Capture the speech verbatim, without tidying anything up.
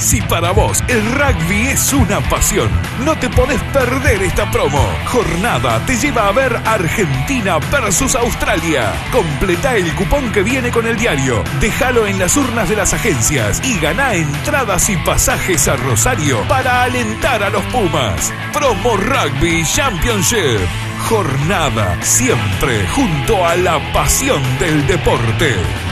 Si para vos el rugby es una pasión, no te podés perder esta promo. Jornada te lleva a ver Argentina versus Australia. Completá el cupón que viene con el diario, déjalo en las urnas de las agencias y ganá entradas y pasajes a Rosario para alentar a los Pumas. Promo Rugby Championship. Jornada, siempre junto a la pasión del deporte.